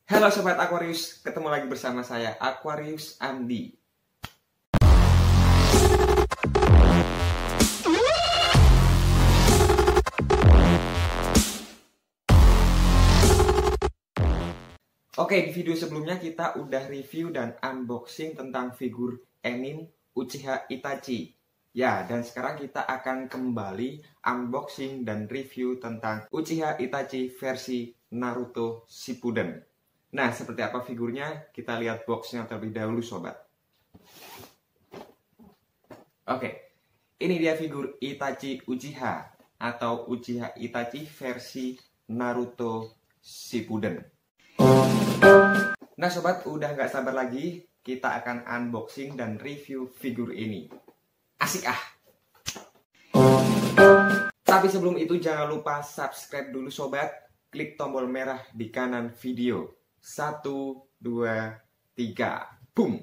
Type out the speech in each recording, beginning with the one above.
Halo Sobat Aquarius, ketemu lagi bersama saya Aquarius Andi. Oke, di video sebelumnya kita udah review dan unboxing tentang figur anime Uchiha Itachi. Ya, dan sekarang kita akan kembali unboxing dan review tentang Uchiha Itachi versi Naruto Shippuden. Nah, seperti apa figurnya? Kita lihat boxnya terlebih dahulu, Sobat. Oke, ini dia figur Itachi Uchiha atau Uchiha Itachi versi Naruto Shippuden. Nah, Sobat, udah nggak sabar lagi. Kita akan unboxing dan review figur ini. Asik ah! Tapi sebelum itu jangan lupa subscribe dulu, Sobat. Klik tombol merah di kanan video. 1, 2, 3, boom!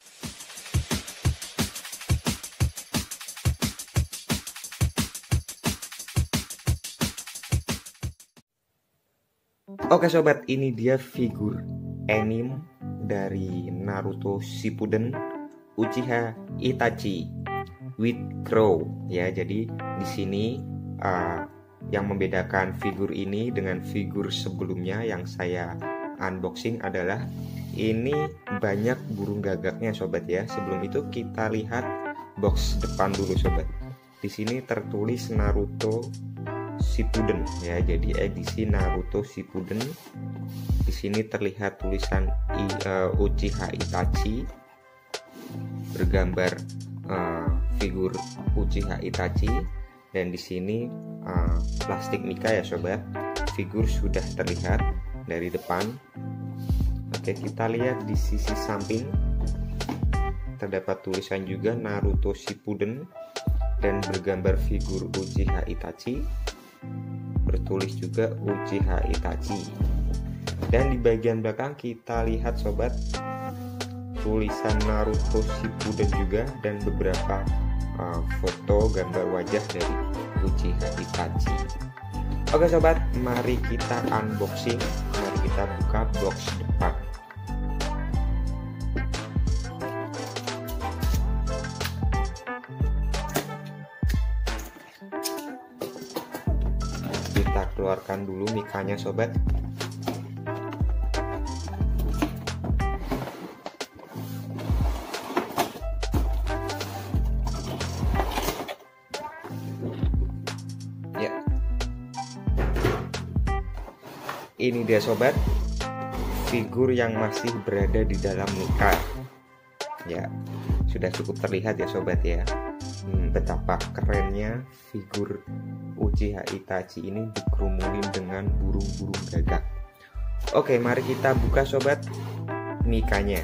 Oke Sobat, ini dia figur anime dari Naruto Shippuden Uchiha Itachi with Crow ya. Jadi di sini yang membedakan figur ini dengan figur sebelumnya yang saya unboxing adalah ini banyak burung gagaknya, Sobat ya. Sebelum itu kita lihat box depan dulu, Sobat. Di sini tertulis Naruto Shippuden ya, jadi edisi Naruto Shippuden. Di sini terlihat tulisan Uchiha Itachi, bergambar figur Uchiha Itachi, dan di sini plastik mika ya, Sobat. Figur sudah terlihat dari depan. Oke, kita lihat di sisi samping terdapat tulisan juga Naruto Shippuden dan bergambar figur Uchiha Itachi, bertulis juga Uchiha Itachi. Dan di bagian belakang kita lihat, Sobat, tulisan Naruto Shippuden juga dan beberapa foto gambar wajah dari Uchiha Itachi. Oke Sobat, mari kita unboxing. Mari kita buka box depan. Kita keluarkan dulu mikanya, Sobat. Ya, ini dia, Sobat, figur yang masih berada di dalam mika. Ya, sudah cukup terlihat ya, Sobat ya. Betapa kerennya figur Uchiha Itachi ini dikerumunin dengan burung-burung gagak. Oke, mari kita buka, Sobat, mikanya.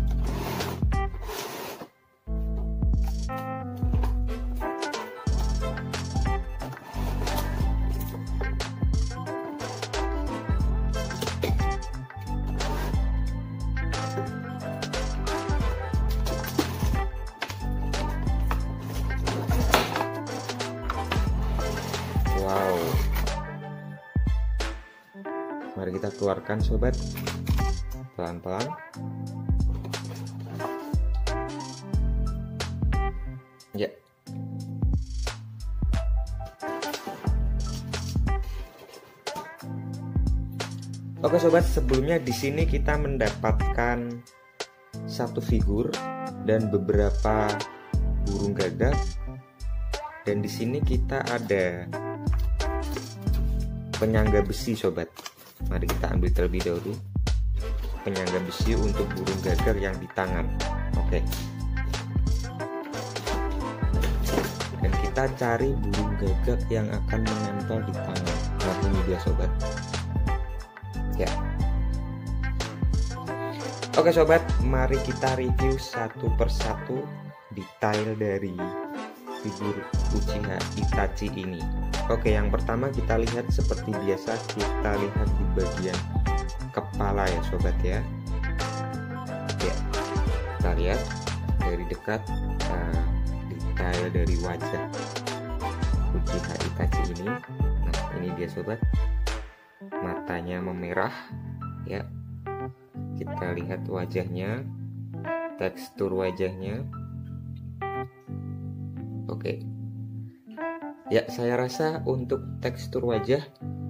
Wow, mari kita keluarkan, Sobat, pelan-pelan. Ya, oke Sobat, sebelumnya di sini kita mendapatkan satu figur dan beberapa burung gagak, dan di sini kita ada penyangga besi, Sobat. Mari kita ambil terlebih dahulu penyangga besi untuk burung gagak yang di tangan. Oke, dan kita cari burung gagak yang akan menempel di tangan. Nah, ini dia, Sobat ya. Oke Sobat, mari kita review satu persatu detail dari figur Uchiha Itachi ini. Oke, yang pertama kita lihat seperti biasa, kita lihat di bagian kepala ya, Sobat ya. Ya, kita lihat dari dekat detail dari wajah Uchiha Itachi ini. Nah, ini dia, Sobat, matanya memerah ya, Kita lihat wajahnya, tekstur wajahnya. Oke. Ya, saya rasa untuk tekstur wajah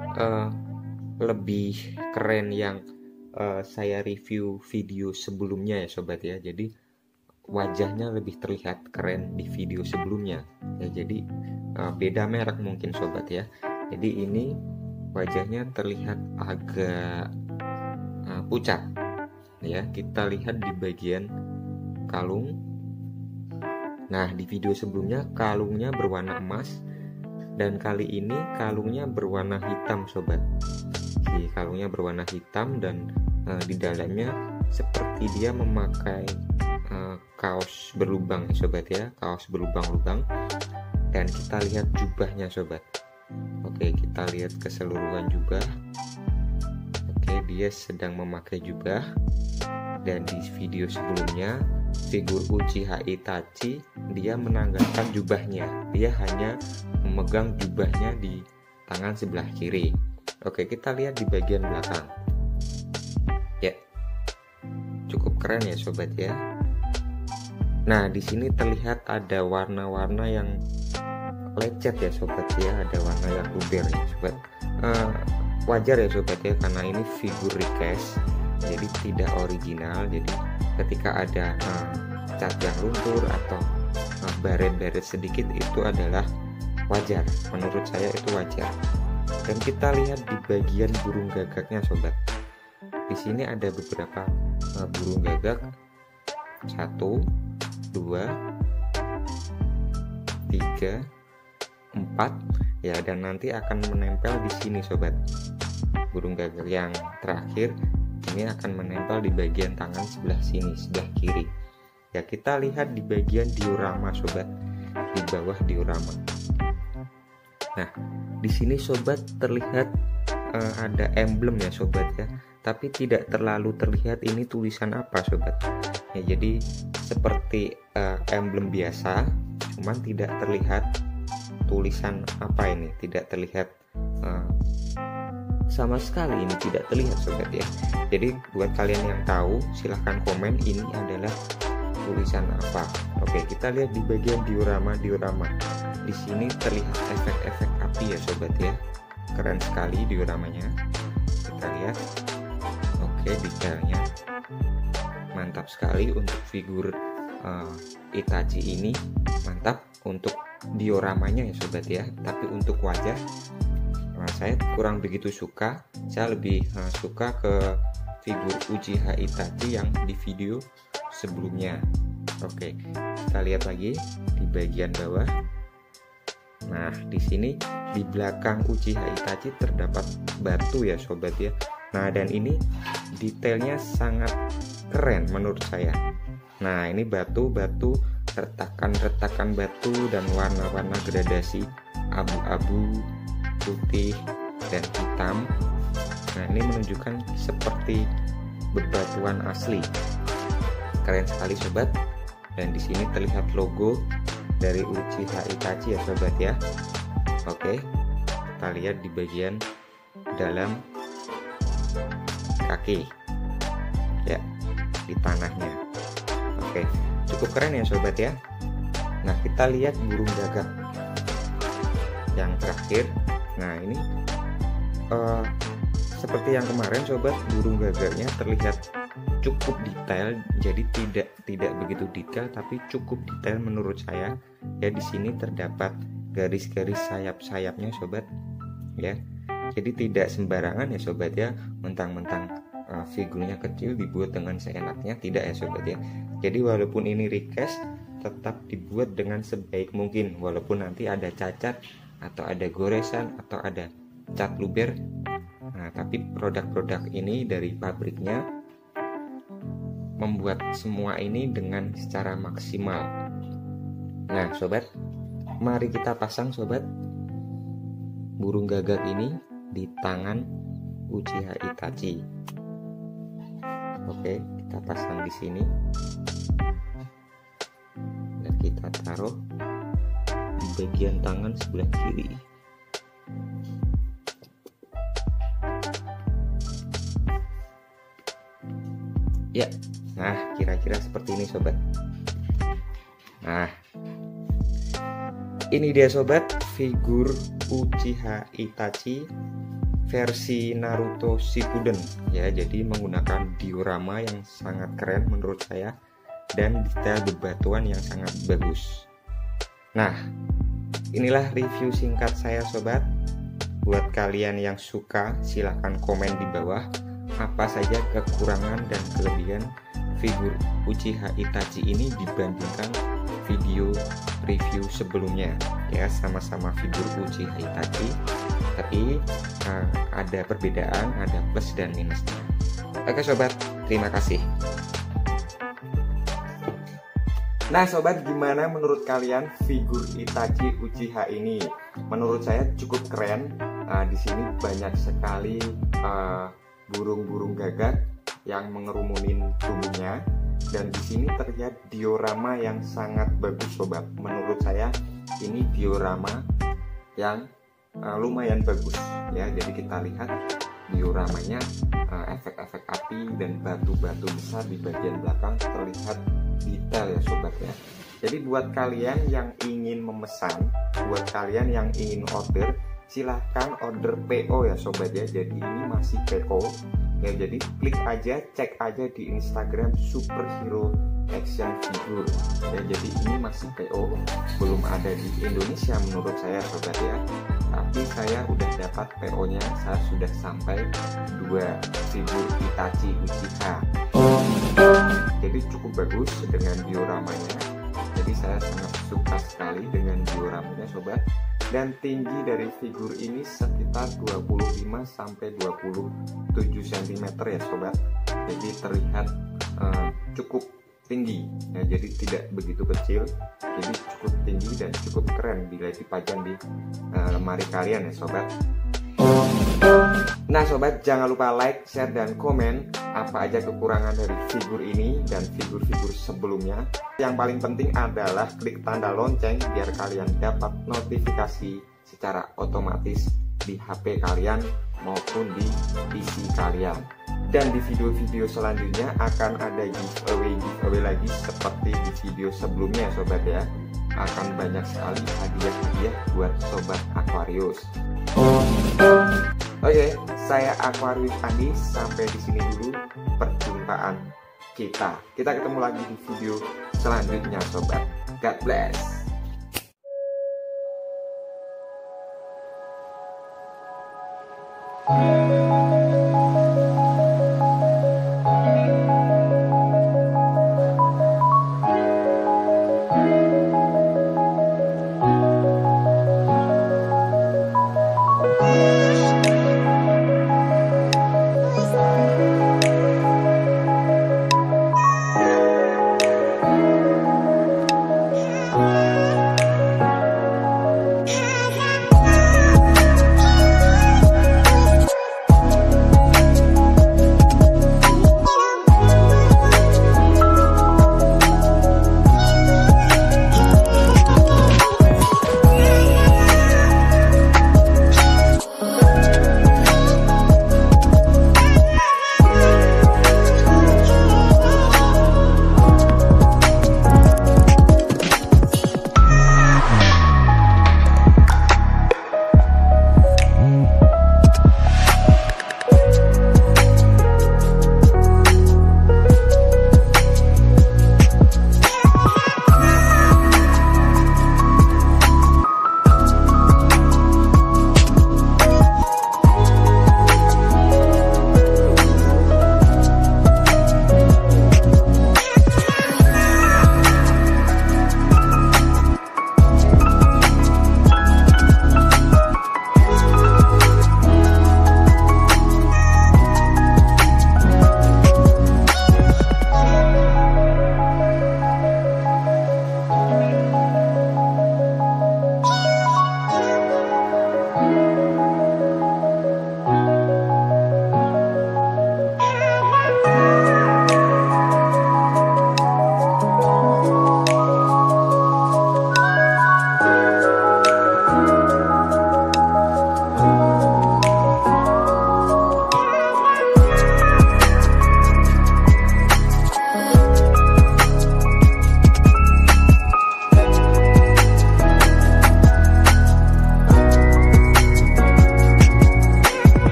lebih keren yang saya review video sebelumnya ya sobat ya. Jadi wajahnya lebih terlihat keren di video sebelumnya ya. Jadi beda merek mungkin sobat ya. Jadi ini wajahnya terlihat agak pucat ya. Kita lihat di bagian kalung. Nah, di video sebelumnya kalungnya berwarna emas, dan kali ini kalungnya berwarna hitam sobat. Kalungnya berwarna hitam dan di dalamnya seperti dia memakai kaos berlubang ya sobat ya, kaos berlubang-lubang. Dan kita lihat jubahnya sobat. Oke, kita lihat keseluruhan jubah. Oke, dia sedang memakai jubah. Dan di video sebelumnya figur Uchiha Itachi dia menanggalkan jubahnya. Dia hanya memegang jubahnya di tangan sebelah kiri. Oke, kita lihat di bagian belakang. Ya, cukup keren ya sobat ya. Nah, di sini terlihat ada warna-warna yang lecet ya sobat ya, ada warna yang luber ya sobat. Wajar ya sobat ya, karena ini figur request, jadi tidak original. Jadi ketika ada cat yang luntur atau baret-baret sedikit itu adalah wajar, menurut saya itu wajar. Dan kita lihat di bagian burung gagaknya sobat. Di sini ada beberapa burung gagak, 1, 2, 3, 4 ya, dan nanti akan menempel di sini sobat. Burung gagak yang terakhir ini akan menempel di bagian tangan sebelah sini, sebelah kiri. Ya, kita lihat di bagian diorama sobat, di bawah diorama. Nah, di sini sobat terlihat ada emblem ya sobat ya, tapi tidak terlalu terlihat ini tulisan apa sobat. Ya, jadi seperti emblem biasa, cuman tidak terlihat tulisan apa ini, tidak terlihat sama sekali, ini tidak terlihat sobat ya. Jadi buat kalian yang tahu silahkan komen ini adalah tulisan apa. Oke, kita lihat di bagian diorama. Di sini terlihat efek-efek api ya sobat ya. Keren sekali dioramanya. Kita lihat. Oke, detailnya mantap sekali untuk figur Itachi ini, mantap untuk dioramanya ya sobat ya. Tapi untuk wajah saya kurang begitu suka. Saya lebih suka ke figur Uchiha Itachi yang di video sebelumnya. Oke, kita lihat lagi di bagian bawah. Nah, di sini di belakang Uchiha Itachi terdapat batu ya sobat ya. Nah, dan ini detailnya sangat keren menurut saya. Nah, ini batu-batu, retakan-retakan batu dan warna-warna gradasi abu-abu, putih dan hitam. Nah, ini menunjukkan seperti bebatuan asli. Keren sekali sobat. Dan di sini terlihat logo dari Uchiha Itachi ya sobat ya. Oke, kita lihat di bagian dalam kaki ya, di tanahnya. Oke, cukup keren ya sobat ya. Nah, kita lihat burung gagak yang terakhir. Nah, ini seperti yang kemarin sobat, burung gagaknya terlihat cukup detail. Jadi tidak begitu detail, tapi cukup detail menurut saya. Ya, di sini terdapat garis-garis sayap-sayapnya sobat ya. Jadi tidak sembarangan ya sobat ya, mentang-mentang figurnya kecil dibuat dengan seenaknya, tidak ya sobat ya. Jadi walaupun ini request, tetap dibuat dengan sebaik mungkin, walaupun nanti ada cacat atau ada goresan atau ada cat luber. Nah, tapi produk-produk ini dari pabriknya membuat semua ini dengan secara maksimal. Nah sobat, mari kita pasang sobat burung gagak ini di tangan Uchiha Itachi. Oke, kita pasang di sini dan kita taruh di bagian tangan sebelah kiri. Ya, nah kira-kira seperti ini sobat. Nah, ini dia sobat, figur Uchiha Itachi versi Naruto Shippuden ya. Jadi menggunakan diorama yang sangat keren menurut saya dan detail bebatuan yang sangat bagus. Nah, inilah review singkat saya sobat. Buat kalian yang suka silahkan komen di bawah apa saja kekurangan dan kelebihan figur Uchiha Itachi ini dibandingkan video review sebelumnya ya. Sama-sama figur Uchiha Itachi, tapi ada perbedaan, ada plus dan minusnya. Oke sobat, terima kasih. Nah sobat, gimana menurut kalian figur Itachi Uchiha ini? Menurut saya cukup keren. Di sini banyak sekali burung-burung gagak yang mengerumunin tubuhnya, dan di sini terlihat diorama yang sangat bagus sobat. Menurut saya ini diorama yang lumayan bagus ya. Jadi kita lihat dioramanya, efek-efek api dan batu-batu besar di bagian belakang terlihat detail ya sobat ya. Jadi buat kalian yang ingin memesan, buat kalian yang ingin order, silahkan order PO ya sobat ya. Jadi ini masih PO ya, jadi klik aja, cek aja di Instagram Superhero Action Figure ya. Jadi ini masih PO, belum ada di Indonesia menurut saya sobat ya. Tapi saya udah dapat PO nya, saya sudah sampai 2 figur Itachi Uchiha. Jadi cukup bagus dengan dioramanya. Jadi saya sangat suka sekali dengan dioramanya sobat. Dan tinggi dari figur ini sekitar 25 sampai 27 cm ya sobat. Jadi terlihat cukup tinggi ya, jadi tidak begitu kecil, jadi cukup tinggi dan cukup keren bila dipajang di lemari kalian ya sobat. Nah sobat, jangan lupa like, share, dan komen apa aja kekurangan dari figur ini dan figur-figur sebelumnya. Yang paling penting adalah klik tanda lonceng biar kalian dapat notifikasi secara otomatis di HP kalian maupun di PC kalian. Dan di video-video selanjutnya akan ada giveaway lagi seperti di video sebelumnya sobat ya. Akan banyak sekali hadiah-hadiah buat sobat Aquarius. Oke, saya Aquarius Andi, sampai di sini dulu perjumpaan kita. Kita ketemu lagi di video selanjutnya sobat. God bless.